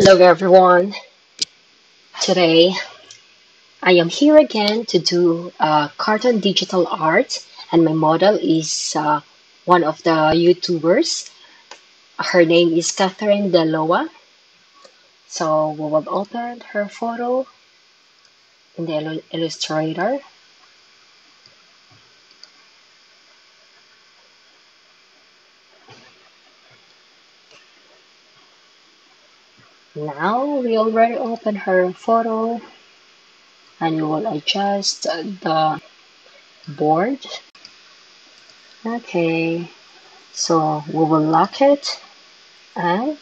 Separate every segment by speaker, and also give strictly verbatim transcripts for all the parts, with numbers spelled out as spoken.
Speaker 1: Hello everyone. Today I am here again to do uh, cartoon digital art, and my model is uh, one of the YouTubers. Her name is Catherine Deloa. So we will open her photo in the Illu- Illustrator. Now we already open her photo, and we will adjust the board. Okay, so we will lock it and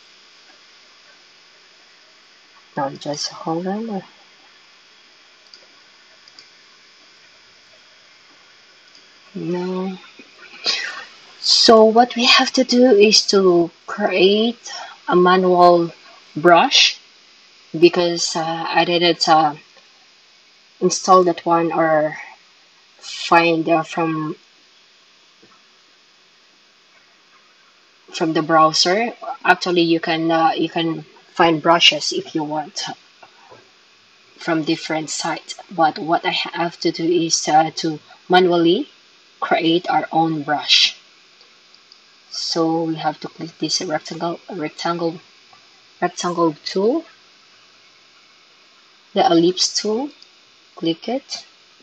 Speaker 1: now just hold on. No. So what we have to do is to create a manual brush because uh, I didn't uh, install that one or find uh, from from the browser. Actually, you can uh, you can find brushes if you want from different sites. But what I have to do is uh, to manually create our own brush. So we have to click this rectangle rectangle rectangle tool, the ellipse tool, click it,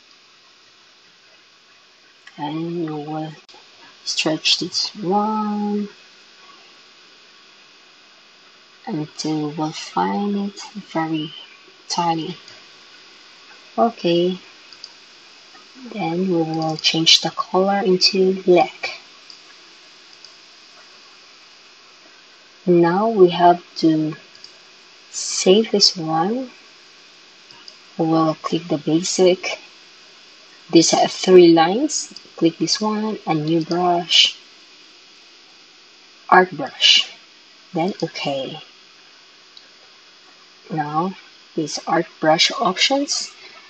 Speaker 1: and you will stretch this one until you will find it very tiny. Okay, then we will change the color into black. Now we have to save this one. We will click the basic. These are three lines. Click this one, a new brush, art brush. Then okay. Now these art brush options.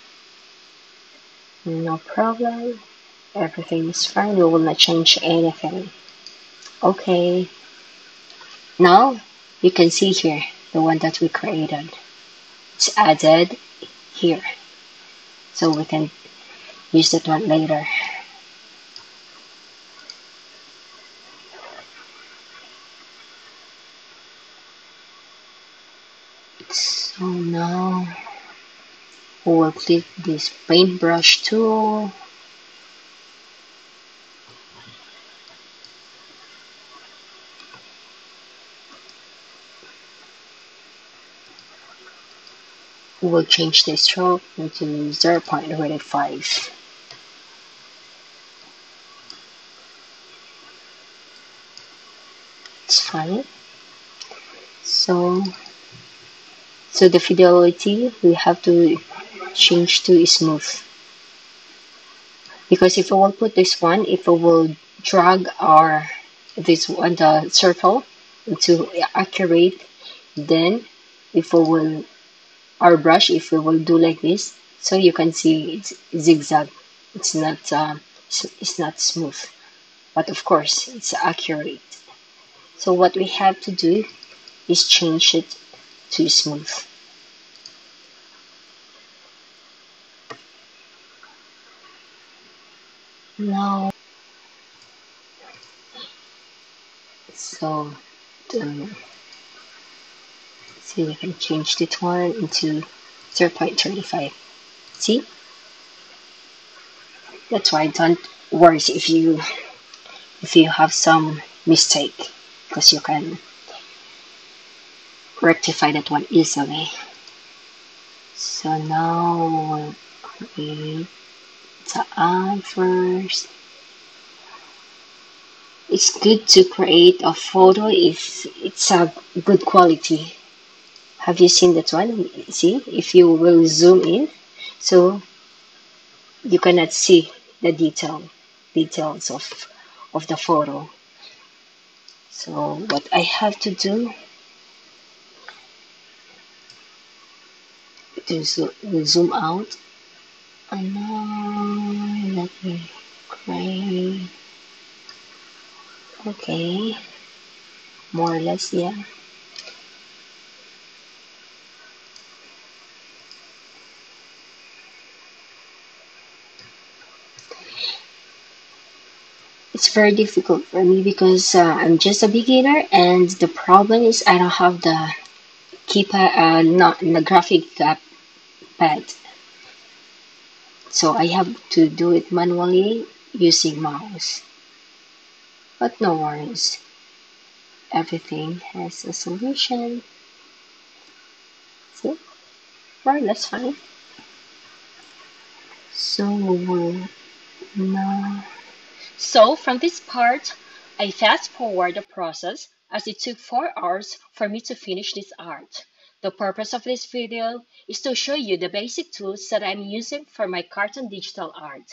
Speaker 1: No problem. Everything is fine. We will not change anything. Okay. Now you can see here the one that we created. It's added here. So we can use that one later. So now we will click this paintbrush tool. We will change the stroke into zero point zero five. It's fine. So, so the fidelity we have to change to smooth. Because if we will put this one, if we will drag our this one the circle into accurate, then if we will our brush, if we will do like this, so you can see it's zigzag. It's not uh, it's not smooth, but of course it's accurate. So what we have to do is change it to smooth. Now, so to see, we can change this one into zero point three five. See? That's why don't worry if you if you have some mistake, because you can rectify that one easily. So now we'll create the eye first. It's good to create a photo if it's a good quality. Have you seen that one? See, if you will zoom in, so you cannot see the detail details of of the photo. So what I have to do is zoom out, and now let me create. Okay, more or less, yeah. It's very difficult for me because uh, I'm just a beginner, and the problem is I don't have the keypad, uh, not the graphic uh, pad, so I have to do it manually using mouse. But no worries, everything has a solution. See, right, that's fine. So we'll now. So from this part, I fast forward the process as it took four hours for me to finish this art. The purpose of this video is to show you the basic tools that I'm using for my cartoon digital art.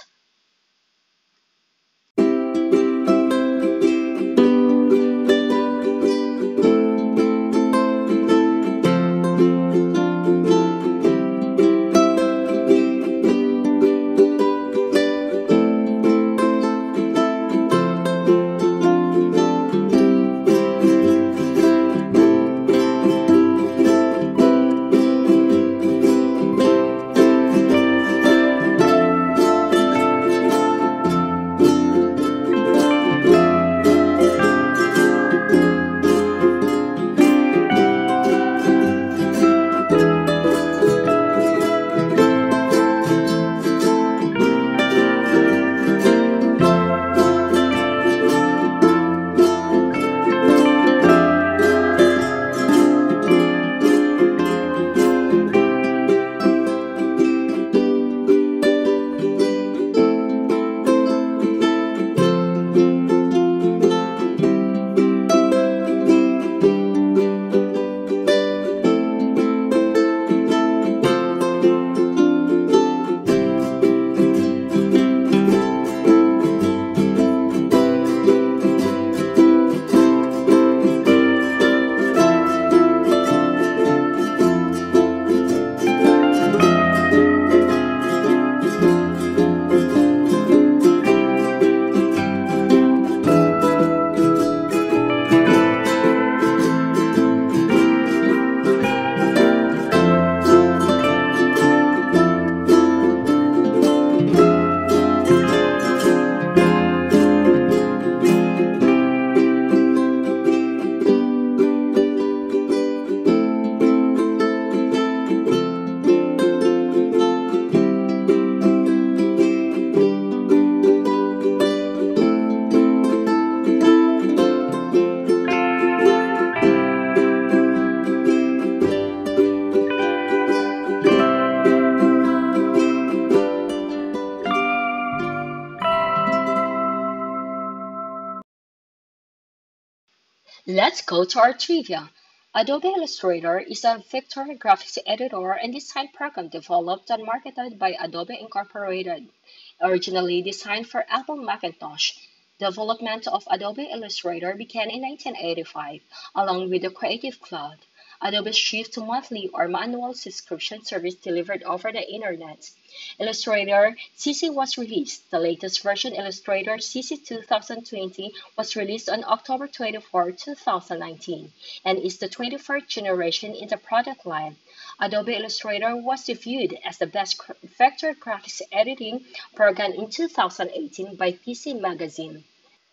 Speaker 1: Let's go to our trivia. Adobe Illustrator is a vector graphics editor and design program developed and marketed by Adobe Incorporated. Originally designed for Apple Macintosh, development of Adobe Illustrator began in nineteen eighty-five, along with the Creative Cloud, Adobe's shift to monthly or annual subscription service delivered over the Internet. Illustrator C C was released. The latest version, Illustrator C C two thousand twenty, was released on October twenty-fourth, two thousand nineteen, and is the twenty-fourth generation in the product line. Adobe Illustrator was reviewed as the best vector graphics editing program in two thousand eighteen by P C Magazine.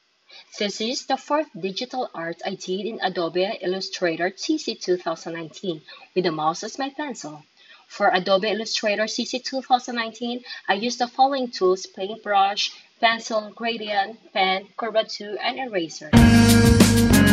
Speaker 1: This is the fourth digital art I did in Adobe Illustrator C C two thousand nineteen with the mouse as my pencil. For Adobe Illustrator C C two thousand nineteen, I used the following tools: paintbrush, pencil, gradient, pen, curvature, and eraser.